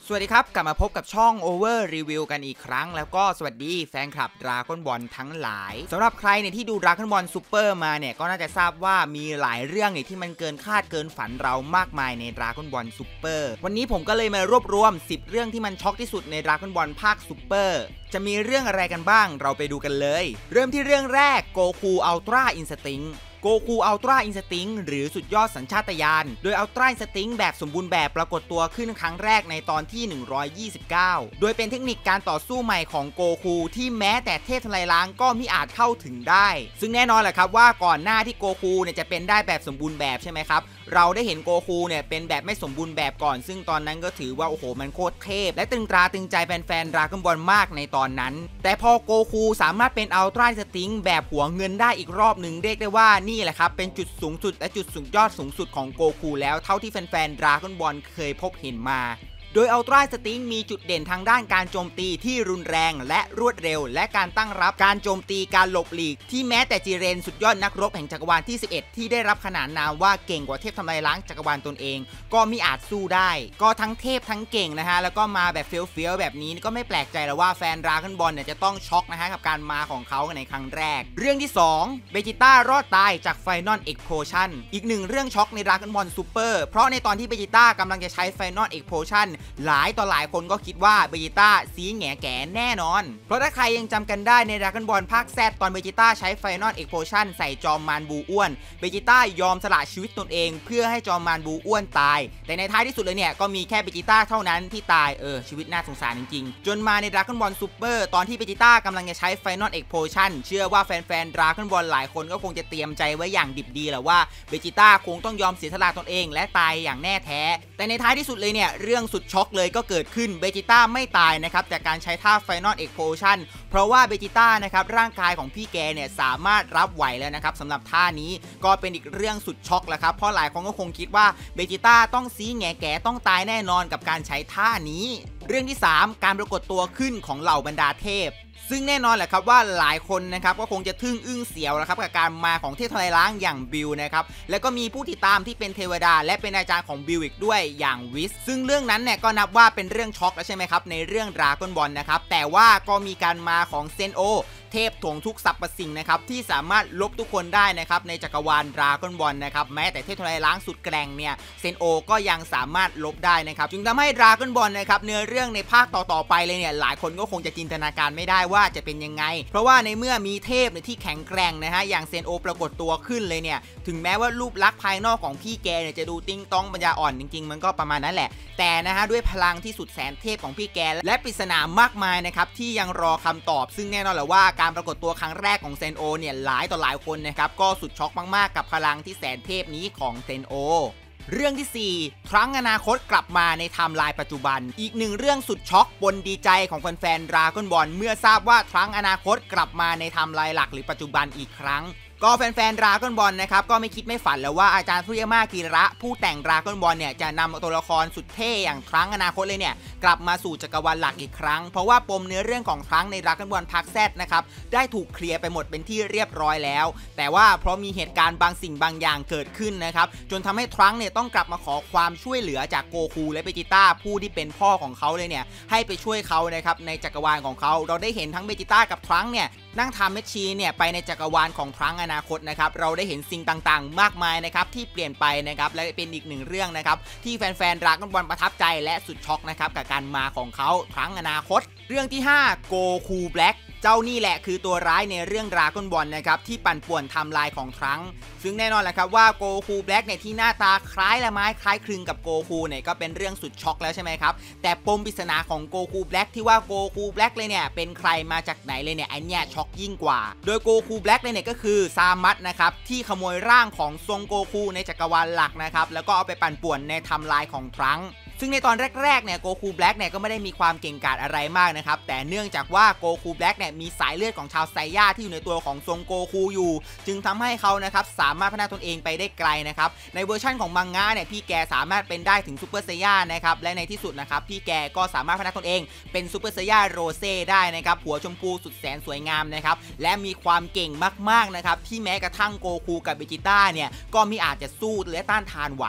สวัสดีครับกลับมาพบกับช่อง Over Review กันอีกครั้งแล้วก็สวัสดีแฟนคลับ Dragon Ball ทั้งหลายสำหรับใครเนี่ยที่ดู Dragon Ball Super มาเนี่ยก็น่าจะทราบว่ามีหลายเรื่องเนี่ยที่มันเกินคาดเกินฝันเรามากมายใน Dragon Ball Super วันนี้ผมก็เลยมารวบรวม10เรื่องที่มันช็อกที่สุดใน Dragon Ball ภาค Super จะมีเรื่องอะไรกันบ้างเราไปดูกันเลยเริ่มที่เรื่องแรก Goku Ultra Instinctโกคูอัลตร้าอินสติ้งหรือสุดยอดสัญชาตญาณโดยอัลตร้าอินสติ้งแบบสมบูรณ์แบบปรากฏตัวขึ้นครั้งแรกในตอนที่129โดยเป็นเทคนิคการต่อสู้ใหม่ของโกคูที่แม้แต่เทพทลายล้างก็มิอาจเข้าถึงได้ซึ่งแน่นอนแหละครับว่าก่อนหน้าที่โกคูเนี่ยจะเป็นได้แบบสมบูรณ์แบบใช่ไหมครับเราได้เห็นโกคูเนี่ยเป็นแบบไม่สมบูรณ์แบบก่อนซึ่งตอนนั้นก็ถือว่าโอ้โหมันโคตรเทพและตึงตราตึงใจแฟนๆ Dragon Ball มากในตอนนั้นแต่พอโกคูสามารถเป็นอัลตร้าอินสติ้งแบบหัวเงินได้อีกรอบหนึ่งเรียกได้ว่านี่แหละครับเป็นจุดสูงสุดและจุดสุดยอดสูงสุดของโกคูแล้วเท่าที่แฟนๆ Dragon Ball เคยพบเห็นมาโดยอัลตร้าสติ้งมีจุดเด่นทางด้านการโจมตีที่รุนแรงและรวดเร็วและการตั้งรับการโจมตีการหลบหลีกที่แม้แต่จิเรนสุดยอดนักรบแห่งจักรวาลที่11ที่ได้รับขนานนามว่าเก่งกว่าเทพทำลายล้างจักรวาลตนเองก็มิอาจสู้ได้ก็ทั้งเทพทั้งเก่งนะฮะแล้วก็มาแบบเฟี้ยวๆแบบนี้ก็ไม่แปลกใจแล้วว่าแฟน Dragon Ball เนี่ยจะต้องช็อกนะฮะกับการมาของเขาในครั้งแรกเรื่องที่2เบจิต้ารอดตายจาก Final Explosion อีกหนึ่งเรื่องช็อกใน Dragon Ball Super เพราะในตอนที่เบจิต้ากำลังจะใช้ Final Explosion หลายคนก็คิดว่าเบจิต้าซีแง่แก่แน่นอนเพราะถ้าใครยังจำกันได้ใน Dragon Ball ภาค Z ตอนเบจิต้าใช้ Final Explosion ใส่จอมมารบูอ้วนเบจิต้ายอมสละชีวิตตนเองเพื่อให้จอมมารบูอ้วนตายแต่ในท้ายที่สุดเลยเนี่ยก็มีแค่เบจิต้าเท่านั้นที่ตายชีวิตน่าสงสารจริงๆจนมาใน Dragon Ball Super ตอนที่เบจิต้ากำลังจะใช้ Final Explosion เชื่อว่าแฟนๆ Dragon Ball หลายคนก็คงจะเตรียมใจไว้อย่างดิบดีแหละว่าเบจิต้าคงต้องยอมเสียสละตนเองและตายอย่างแน่แท้แต่ในท้ายที่สุดเลยเนี่ยเรื่องสุดช็อกเลยก็เกิดขึ้นเบจิต้าไม่ตายนะครับจากการใช้ท่า Final Explosion เพราะว่าเบจิต้านะครับร่างกายของพี่แกเนี่ยสามารถรับไหวแล้วนะครับสำหรับท่านี้ก็เป็นอีกเรื่องสุดช็อกแหละครับเพราะหลายคนก็คงคิดว่าเบจิต้าต้องซีแง่แก่ต้องตายแน่นอนกับการใช้ท่านี้เรื่องที่3การปรากฏตัวขึ้นของเหล่าบรรดาเทพซึ่งแน่นอนแหละครับว่าหลายคนนะครับก็คงจะทึ่งอึ้งเสียวแล้วครับกับการมาของเทพทลายล้างอย่างบิลนะครับแล้วก็มีผู้ติดตามที่เป็นเทวดาและเป็นอาจารย์ของบิลอีกด้วยอย่างวิสซึ่งเรื่องนั้นเนี่ยก็นับว่าเป็นเรื่องช็อกแล้วใช่ไหมครับในเรื่อง Dragon Ball นะครับแต่ว่าก็มีการมาของเซนโอเทพถ่วงทุกสรรพสิ่งนะครับที่สามารถลบทุกคนได้นะครับในจักรวาล Dragon Ball นะครับแม้แต่เทพทลายล้างสุดแกร่งเนี่ยเซนโอก็ยังสามารถลบได้นะครับจึงทำให้ Dragon Ball นะครับเนื้อเรื่องในภาคต่อๆไปเลยเนี่ยหลายคนก็คงจะจินตนาการไม่ได้ว่าจะเป็นยังไงเพราะว่าในเมื่อมีเทพที่แข็งแกร่งนะฮะอย่างเซนโอปรากฏตัวขึ้นเลยเนี่ยถึงแม้ว่ารูปลักษณ์ภายนอกของพี่แกเนี่ยจะดูติ้งต้องปัญญาอ่อนจริงๆมันก็ประมาณนั้นแหละแต่นะฮะด้วยพลังที่สุดแสนเทพของพี่แกและปริศนามากมายนะครับที่ยังรอคำตอบซึ่งแน่นอนแหละว่าการปรากฏตัวครั้งแรกของเซนโอเนี่ยหลายต่อหลายคนนะครับก็สุดช็อกมากๆกับพลังที่แสนเทพนี้ของเซนโอเรื่องที่4ครั้งอนาคตกลับมาในไทม์ไลน์ปัจจุบันอีกหนึ่งเรื่องสุดช็อกบนดีใจของแฟนๆ Dragon Ball เมื่อทราบว่าครั้งอนาคตกลับมาในไทม์ไลน์หลักหรือปัจจุบันอีกครั้งก็แฟนๆ Dragon Ball นะครับก็ไม่คิดไม่ฝันแล้วว่าอาจารย์ฟุยาม่ากิระผู้แต่ง Dragon Ball เนี่ยจะนำตัวละครสุดเท่อย่างครั้งอนาคตเลยเนี่ยกลับมาสู่จักรวาลหลักอีกครั้งเพราะว่าปมเนื้อเรื่องของครั้งใน Dragon Ball ภาค Z นะครับได้ถูกเคลียร์ไปหมดเป็นที่เรียบร้อยแล้วแต่ว่าเพราะมีเหตุการณ์บางสิ่งบางอย่างเกิดขึ้นนะครับจนทำให้ครั้งเนี่ยต้องกลับมาขอความช่วยเหลือจากโกคูและเบจิต้าผู้ที่เป็นพ่อของเขาเลยเนี่ยให้ไปช่วยเขานะครับในจักรวาลของเขาเราได้เห็นทั้งเบจิต้ากับครั้งเนี่ยนั่งทำแมชชีนเนี่ยไปในจักรวาลของครั้งอนาคตนะครับเราได้เห็นสิ่งต่างๆมากมายนะครับที่เปลี่ยนไปนะครับและเป็นอีกหนึ่งเรื่องนะครับที่แฟนๆ Dragon Ball ประทับใจและสุดช็อกนะครับกับการมาของเขาครั้งอนาคตเรื่องที่5 Goku Black เจ้านี่แหละคือตัวร้ายในเรื่อง Dragon Ball นะครับที่ปั่นป่วนไทม์ไลน์ของครั้งซึ่งแน่นอนแหละครับว่าโกคูแบล็กเนี่ยที่หน้าตาคล้ายละไม้คล้ายคลึงกับโกคูเนี่ยก็เป็นเรื่องสุดช็อกแล้วใช่ไหมครับแต่ปมปริศนาของโกคูแบล็กที่ว่าโกคูแบล็กเลยเนี่ยเป็นใครมาจากไหนเลยเนี่ยไอเนี่ยช็อกยิ่งกว่าโดยโกคูแบล็กเลยเนี่ยก็คือซามัตนะครับที่ขโมยร่างของทรงโกคูในจักรวาลหลักนะครับแล้วก็เอาไปปั่นป่วนในไทม์ไลน์ของครั้งซึ่งในตอนแรกๆเนี่ยโกคูแบล็กเนี่ยก็ไม่ได้มีความเก่งกาจอะไรมากนะครับแต่เนื่องจากว่าโกคูแบล็กเนี่ยมีสายเลือดของชาวไซย่าที่อยู่ในตัวของทรงโกคูอยู่จึงทำให้เขานะครับสามารถพัฒนาตนเองไปได้ไกลนะครับในเวอร์ชั่นของมังงะเนี่ยพี่แกสามารถเป็นได้ถึงซูเปอร์ไซย่านะครับและในที่สุดนะครับพี่แกก็สามารถพัฒนาตนเองเป็นซูเปอร์ไซย่าโรเซ่ได้นะครับหัวชมพูสุดแสนสวยงามนะครับและมีความเก่งมากๆนะครับที่แม้กระทั่งโกคูกับเบจิต้าเนี่ยก็มิอาจจะสู้และต้านทานไหว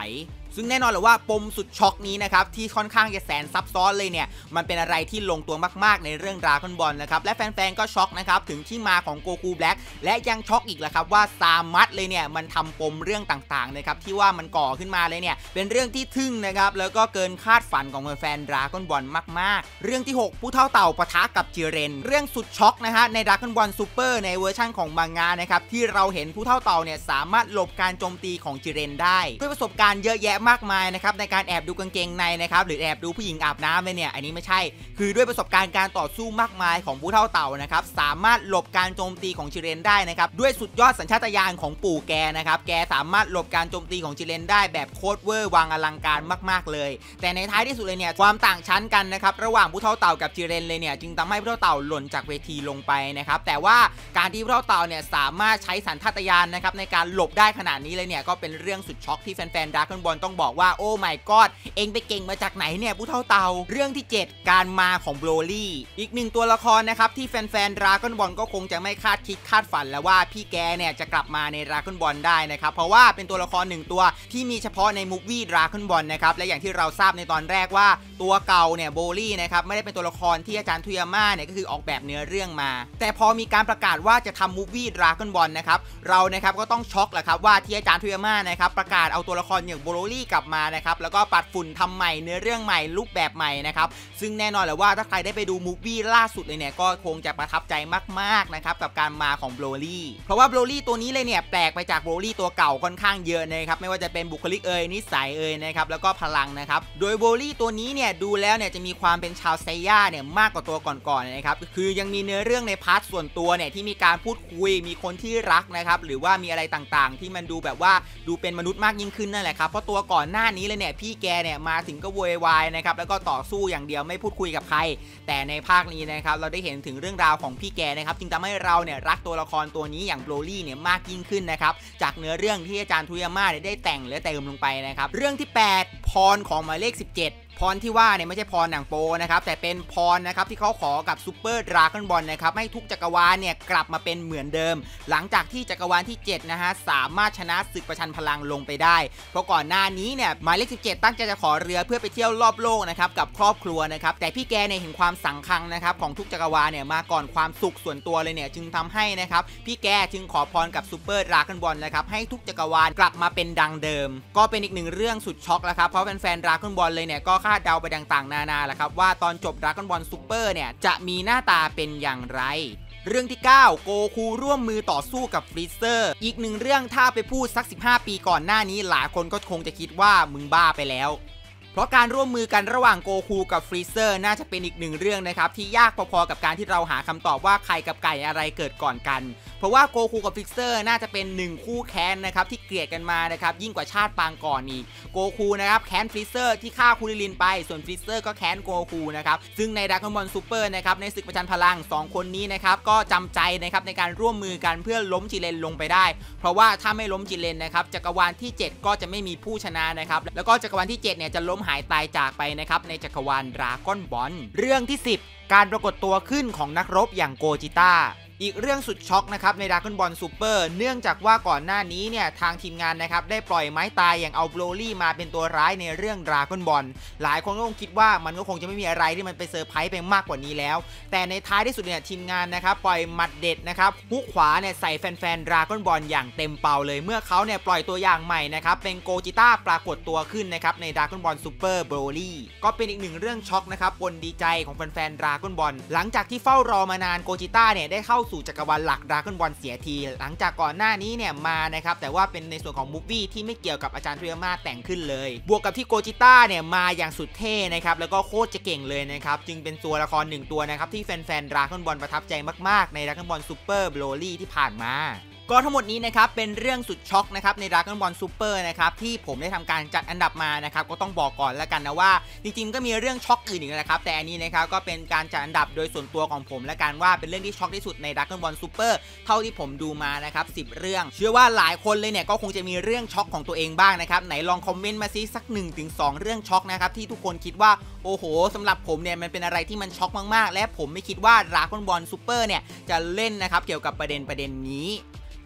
ซึ่งแน่นอนเลยว่าปมสุดช็อกนี้นะครับที่ค่อนข้างจะแสนซับซ้อนเลยเนี่ยมันเป็นอะไรที่ลงตัวมากๆในเรื่องดราก้อนบอลนะครับและแฟนๆก็ช็อกนะครับถึงที่มาของโกคูแบล็กและยังช็อกอีกแหละครับว่าซามัสเลยเนี่ยมันทำปมเรื่องต่างๆนะครับที่ว่ามันก่อขึ้นมาเลยเนี่ยเป็นเรื่องที่ทึ่งนะครับแล้วก็เกินคาดฝันของแฟนๆดราก้อนบอลมากๆเรื่องที่6ผู้เฒ่าเต่าปะทะกับจิเรนเรื่องสุดช็อกนะฮะในดราก้อนบอลซูเปอร์ในเวอร์ชั่นของมังงะนะครับที่เราเห็นผู้เฒ่าเต่าเนี่ยสามารถหลบการโจมตีของจิเรนได้ด้วยประสบการณ์เยอะแยะมากมายนะครับในการแอบดูกางเกงในนะครับหรือแอบดูผู้หญิงอาบน้ำเลยเนี่ยอันนี้ไม่ใช่คือด้วยประสบการณ์การต่อสู้มากมายของผู้เฒ่าเต่านะครับสามารถหลบการโจมตีของจิเรนได้นะครับด้วยสุดยอดสัญชาตญาณของปู่แกนะครับแกสามารถหลบการโจมตีของจิเรนได้แบบโคตรเวอร์วังอลังการมากๆเลยแต่ในท้ายที่สุดเลยเนี่ยความต่างชั้นกันนะครับระหว่างผู้เฒ่าเต่ากับจิเรนเลยเนี่ยจึงทำให้ผู้เฒ่าเต่าหล่นจากเวทีลงไปนะครับแต่ว่าการที่ผู้เฒ่าเต่าเนี่ยสามารถใช้สัญชาตญาณนะครับในการหลบได้ขนาดนี้เลยเนี่ยก็เป็นเรื่องสุดช็อกที่แฟนๆดราก้อนบอลต้องบอกว่าโอ้ my god เองไปเก่งมาจากไหนเนี่ยผู้เฒ่าเต่าเรื่องที่ 7 การมาของโบรลี่อีกหนึ่งตัวละครนะครับที่แฟนๆดราก้อนบอลก็คงจะไม่คาดคิดคาดฝันแล้วว่าพี่แกเนี่ยจะกลับมาในดราก้อนบอลได้นะครับเพราะว่าเป็นตัวละครหนึ่งตัวที่มีเฉพาะในมูฟวี่ดราก้อนบอลนะครับและอย่างที่เราทราบในตอนแรกว่าตัวเก่าเนี่ยโบรลี่นะครับไม่ได้เป็นตัวละครที่อาจารย์ทุยาม่าเนี่ยก็คือออกแบบเนื้อเรื่องมาแต่พอมีการประกาศว่าจะทำมูฟวี่ดราก้อนบอลนะครับเรานะครับก็ต้องช็อกแหละครับว่าที่อาจารย์ทุยาม่านะครับประกาศเอาตัวละครอย่างโบรลี่กลับมานะครับแล้วก็ปัดฝุ่นทำใหม่เนื้อเรื่องใหม่รูปแบบใหม่นะครับซึ่งแน่นอนเลยว่าถ้าใครได้ไปดูมูฟวี่ล่าสุดเลยเนี่ยก็คงจะประทับใจมากๆนะครับกับการมาของโบรลี่เพราะว่าโบรลี่ตัวนี้เลยเนี่ยแปลกไปจากโบรลี่ตัวเก่าค่อนข้างเยอะนะครับไม่ว่าจะเป็นบุคลิกนิสัยนะครับแล้วก็พลังนะครับโดยโบรลี่ตัวนี้เนี่ยดูแล้วเนี่ยจะมีความเป็นชาวไซย่าเนี่ยมากกว่าตัวก่อนๆนะครับคือยังมีเนื้อเรื่องในพาร์ทส่วนตัวเนี่ยที่มีการพูดคุยมีคนที่รักนะครับหรือว่ามีอะไรต่างๆที่มันดูแบบว่าดูเป็นมนุษย์มากยิ่งขึ้นนั่นแหละครับเพราะตัวก่อนหน้านี้เลยเนี่ยพี่แกเนี่ยมาถึงก็โวยวายนะครับแล้วก็ต่อสู้อย่างเดียวไม่พูดคุยกับใครแต่ในภาคนี้นะครับเราได้เห็นถึงเรื่องราวของพี่แกนะครับจึงทำให้เราเนี่ยรักตัวละครตัวนี้อย่างโบรลี่เนี่ยมากยิ่งขึ้นนะครับจากเนื้อเรื่องที่อาจารย์ทุยาม่าได้แต่งและเติมลงไปนะครับเรื่องที่ 8 พรของหมายเลข 17พรที่ว่าเนี่ยไม่ใช่พรหนังโปนะครับแต่เป็นพรนะครับที่เขาขอกับซูเปอร์ดราก้อนบอลนะครับให้ทุกจักรวาลเนี่ยกลับมาเป็นเหมือนเดิมหลังจากที่จักรวาลที่7นะฮะสามารถชนะศึกประชันพลังลงไปได้เพราะก่อนหน้านี้เนี่ยหมายเลข 17ตั้งใจจะขอเรือเพื่อไปเที่ยวรอบโลกนะครับกับครอบครัวนะครับแต่พี่แกเนี่ยเห็นความสังคังนะครับของทุกจักรวาลเนี่ยมาก่อนความสุขส่วนตัวเลยเนี่ยจึงทำให้นะครับพี่แกจึงขอพรกับซูเปอร์ดราก้อนบอลนะครับให้ทุกจักรวาลกลับมาเป็นดังเดิมก็เป็นอีกหนึ่งเรื่องสุดช็อกแล้วครับเพราะแฟนๆดราก้อนบอลเลยเนี่ยก็คาดเดาไปต่างนานาแหละครับว่าตอนจบดราก้อนบอลซูเปอร์เนี่ยจะมีหน้าตาเป็นอย่างไรเรื่องที่ 9 โกคูร่วมมือต่อสู้กับฟรีเซอร์อีกหนึ่งเรื่องถ้าไปพูดสัก15 ปีก่อนหน้านี้หลายคนก็คงจะคิดว่ามึงบ้าไปแล้วเพราะการร่วมมือกันระหว่างโกคูกับฟรีเซอร์น่าจะเป็นอีกหนึ่งเรื่องนะครับที่ยากพอๆกับการที่เราหาคำตอบว่าใครกับไก่อะไรเกิดก่อนกันเพราะว่าโกคูกับฟรีเซอร์น่าจะเป็น1คู่แค้นนะครับที่เกลียดกันมานะครับยิ่งกว่าชาติปางก่อนอีกโกคูนะครับแค้นฟรีเซอร์ที่ฆ่าคูริลินไปส่วนฟรีเซอร์ก็แค้นโกคูนะครับซึ่งในดราก้อนบอลซูเปอร์นะครับในศึกประชันพลัง2คนนี้นะครับก็จำใจนะครับในการร่วมมือกันเพื่อล้มจิเรนลงไปได้เพราะว่าถ้าไม่ล้มจิเรนนะครับจักรวาลที่ 7ก็จะไม่มีผู้ชนะนะครับแล้วก็จักรวาลที่7เนี่ยจะล้มหายตายจากไปนะครับในจักรวาลดราก้อนบอลเรื่องที่ 10 การปรากฏตัวขึ้นของนักรบอย่างโกจิต้าอีกเรื่องสุดช็อกนะครับในดราก้อนบอลซูเปอร์เนื่องจากว่าก่อนหน้านี้เนี่ยทางทีมงานนะครับได้ปล่อยไม้ตายอย่างเอาโบรลี่มาเป็นตัวร้ายในเรื่องดราก้อนบอลหลายคนก็คงคิดว่ามันก็คงจะไม่มีอะไรที่มันไปเซอร์ไพรส์ไปมากกว่านี้แล้วแต่ในท้ายที่สุดเนี่ยทีมงานนะครับปล่อยหมัดเด็ดนะครับฮุกขวาเนี่ยใส่แฟนๆดราก้อนบอลอย่างเต็มเป่าเลยเมื่อเขาเนี่ยปล่อยตัวอย่างใหม่นะครับเป็นโกจิต้าปรากฏตัวขึ้นนะครับในดราก้อนบอลซูเปอร์โบรลี่ก็เป็นอีกหนึ่งเรื่องช็อกนะครับปนดีใจของแฟนๆดราก้อนบอลหลังจากที่เฝ้ารอมานานโกจิต้าเนี่ยได้เข้าสู่จักรวาลหลักดราก้อนบอลเสียทีหลังจากก่อนหน้านี้เนี่ยมานะครับแต่ว่าเป็นในส่วนของมูฟวี่ที่ไม่เกี่ยวกับอาจารย์ทุยาม่าแต่งขึ้นเลยบวกกับที่โกจิต้าเนี่ยมาอย่างสุดเท่นะครับแล้วก็โคตรจะเก่งเลยนะครับจึงเป็นตัวละคร1ตัวนะครับที่แฟนๆดราก้อนบอลประทับใจมากๆในดราก้อนบอลซูเปอร์โบรลี่ที่ผ่านมาก็ทั้งหมดนี้นะครับเป็นเรื่องสุดช็อกนะครับในดราก้อนบอลซูเปอร์นะครับที่ผมได้ทำการจัดอันดับมานะครับก็ต้องบอกก่อนแล้วกันนะว่าจริงๆก็มีเรื่องช็อกอื่นอีกนะครับแต่อันนี้นะครับก็เป็นการจัดอันดับโดยส่วนตัวของผมและกันว่าเป็นเรื่องที่ช็อกที่สุดในดราก้อนบอลซูเปอร์เท่าที่ผมดูมานะครับ10เรื่องเชื่อว่าหลายคนเลยเนี่ยก็คงจะมีเรื่องช็อกของตัวเองบ้างนะครับไหนลองคอมเมนต์มาซิสัก 1-2 เรื่องช็อกนะครับที่ทุกคนคิดว่าโอ้โหสำหรับผมเนี่ยมันเป็นอะไรที่มันช็อกมากๆและผมไม่คิดว่าดราก้อนบอลซูเปอร์เนี่ยจะเล่นนะครับเกี่ยวกับประเด็นนี้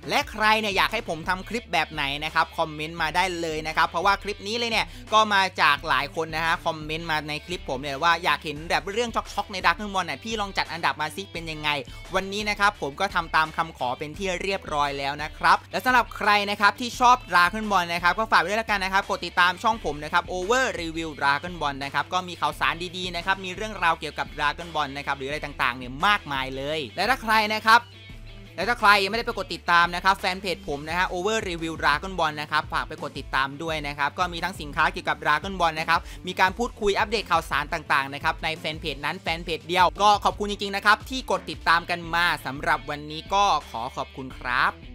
และใครเนี่ยอยากให้ผมทำคลิปแบบไหนนะครับคอมเมนต์มาได้เลยนะครับเพราะว่าคลิปนี้เลยเนี่ยก็มาจากหลายคนนะฮะคอมเมนต์มาในคลิปผมเนี่ยว่าอยากเห็นแบบเรื่องช็อกๆในดราก้อนบอลเนี่ยพี่ลองจัดอันดับมาซิเป็นยังไงวันนี้นะครับผมก็ทำตามคำขอเป็นที่เรียบร้อยแล้วนะครับและสำหรับใครนะครับที่ชอบดราก้อนบอลนะครับก็ฝากไว้ด้วยละกันนะครับกดติดตามช่องผมนะครับ Over Review Dragon Ball นะครับก็มีข่าวสารดีๆนะครับมีเรื่องราวเกี่ยวกับดราก้อนบอลนะครับหรืออะไรต่างๆเนี่ยมากมายเลยและถ้าใครนะครับแล้วถ้าใครยังไม่ได้ไปกดติดตามนะครับแฟนเพจผมนะฮะ Over Review Dragon Ball นะครับฝากไปกดติดตามด้วยนะครับก็มีทั้งสินค้าเกี่ยวกับ Dragon Ball นะครับมีการพูดคุยอัปเดตข่าวสารต่างๆนะครับในแฟนเพจนั้นแฟนเพจเดียวก็ขอบคุณจริงๆนะครับที่กดติดตามกันมาสำหรับวันนี้ก็ขอขอบคุณครับ